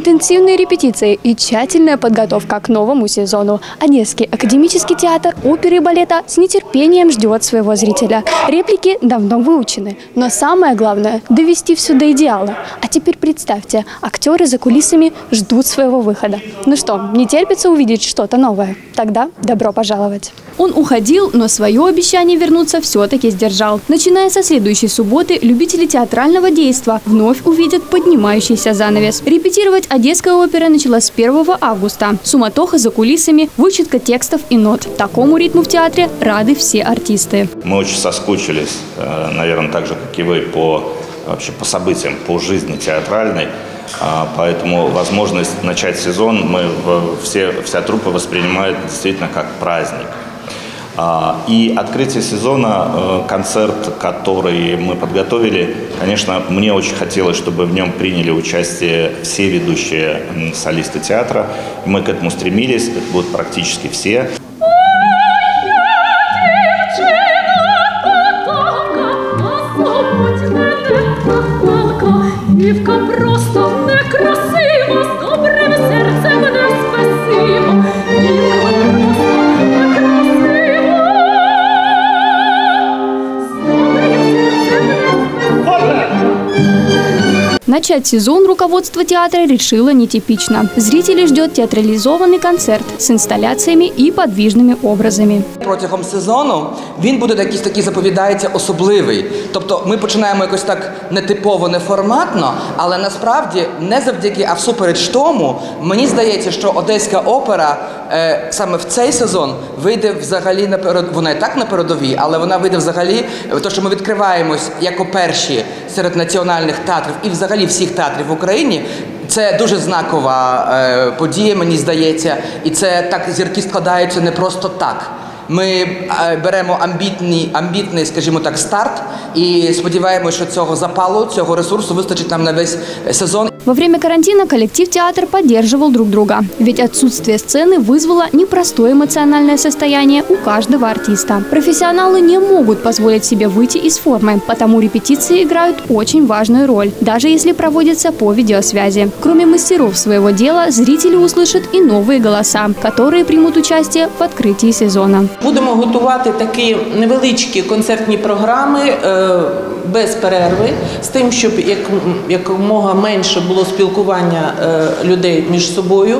Интенсивные репетиции и тщательная подготовка к новому сезону. Одесский академический театр оперы и балета с нетерпением ждет своего зрителя. Реплики давно выучены, но самое главное – довести все до идеала. А теперь представьте, актеры за кулисами ждут своего выхода. Ну что, не терпится увидеть что-то новое? Тогда добро пожаловать. Он уходил, но свое обещание вернуться все-таки сдержал. Начиная со следующей субботы, любители театрального действа вновь увидят поднимающийся занавес. Репетировать Одесская опера начала с 1 августа. Суматоха за кулисами, вычетка текстов и нот. Такому ритму в театре рады все артисты. Мы очень соскучились, наверное, так же, как и вы, по событиям, по жизни театральной. Поэтому возможность начать сезон вся труппа воспринимает действительно как праздник. И открытие сезона, концерт, который мы подготовили, конечно, мне очень хотелось, чтобы в нем приняли участие все ведущие солисты театра. Мы к этому стремились, это будут практически все. Начать сезон руководство театра решило нетипично. Зрителей ждет театрализованный концерт с інсталяціями і подвижними образами. Протягом сезону він буде якийсь такий, заповідається, особливий. Тобто ми починаємо якось так нетипово, неформатно, але насправді не завдяки, а всупереч тому, мені здається, що Одеська опера саме в цей сезон вийде взагалі вона і так на передовій, але вона вийде взагалі, то що ми відкриваємось як перші серед національних театрів і взагалі всіх театрів в Україні. Це дуже знакова подія, мені здається, і це так зірки складаються не просто так. Ми беремо амбітний, скажімо так, старт і сподіваємося, що цього запалу, цього ресурсу вистачить нам на весь сезон. Во время карантина коллектив театр поддерживал друг друга. Ведь отсутствие сцены вызвало непростое эмоциональное состояние у каждого артиста. Профессионалы не могут позволить себе выйти из формы, потому репетиции играют очень важную роль, даже если проводятся по видеосвязи. Кроме мастеров своего дела, зрители услышат и новые голоса, которые примут участие в открытии сезона. Будемо готувати такі невеличкі концертні програми без перерви, з тим, щоб якомога менше було спілкування людей між собою.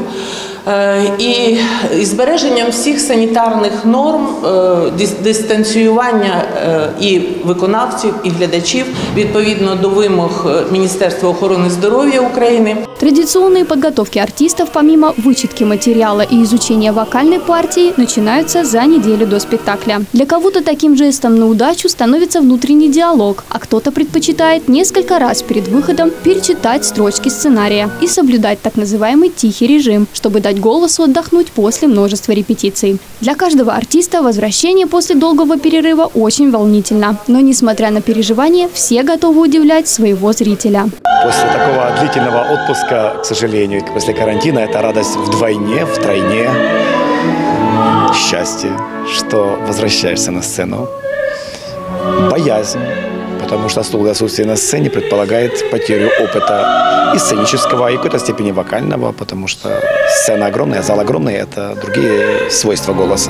І збереженням всіх санітарних норм, дистанціювання і виконавців, і глядачів відповідно до вимог Міністерства охорони здоров'я України. Традиционные подготовки артистов, помимо вычетки материала и изучения вокальной партии, начинаются за неделю до спектакля. Для кого-то таким жестом на удачу становится внутренний диалог, а кто-то предпочитает несколько раз перед выходом перечитать строчки сценария и соблюдать так называемый тихий режим, чтобы дать голосу отдохнуть после множества репетиций. Для каждого артиста возвращение после долгого перерыва очень волнительно. Но, несмотря на переживания, все готовы удивлять своего зрителя. После такого длительного отпуска, к сожалению, после карантина, это радость вдвойне, втройне. Счастье, что возвращаешься на сцену. Боязнь, потому что долгое отсутствие на сцене предполагает потерю опыта и сценического, и в какой-то степени вокального, потому что сцена огромная, зал огромный, это другие свойства голоса.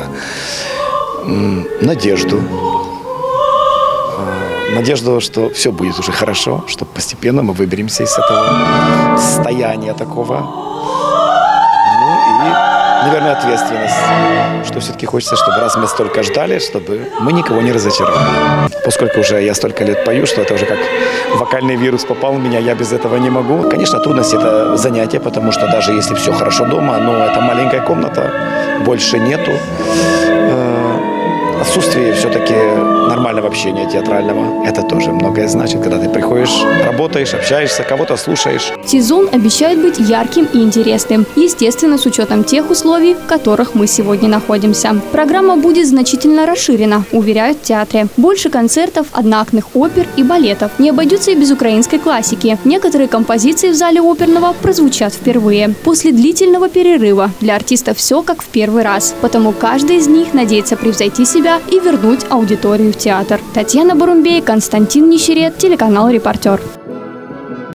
Надежду, что все будет уже хорошо, что постепенно мы выберемся из этого состояния такого. Ну и, наверное, ответственность, что все-таки хочется, чтобы раз мы столько ждали, чтобы мы никого не разочаровали. Поскольку уже я столько лет пою, что это уже как вокальный вирус попал в меня, я без этого не могу. Конечно, трудность – это занятие, потому что даже если все хорошо дома, но это маленькая комната, больше нету. Отсутствие все-таки нормального общения театрального. Это тоже многое значит, когда ты приходишь, работаешь, общаешься, кого-то слушаешь. Сезон обещает быть ярким и интересным. Естественно, с учетом тех условий, в которых мы сегодня находимся. Программа будет значительно расширена, уверяют в театре. Больше концертов, одноактных опер и балетов. Не обойдется и без украинской классики. Некоторые композиции в зале оперного прозвучат впервые. После длительного перерыва для артистов все как в первый раз. Потому каждый из них надеется превзойти себя и вернуть аудиторию в театр. Татьяна Бурумбей, Константин Нищерет, телеканал «Репортер».